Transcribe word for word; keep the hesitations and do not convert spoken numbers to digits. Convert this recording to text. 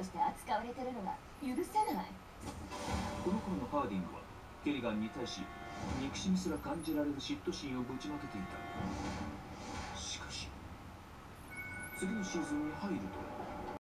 して扱われてるのが許せない。 この頃のハーディングはケリガンに対し憎しみすら感じられる嫉妬心をぶちまけていた。しかし次のシーズンに入ると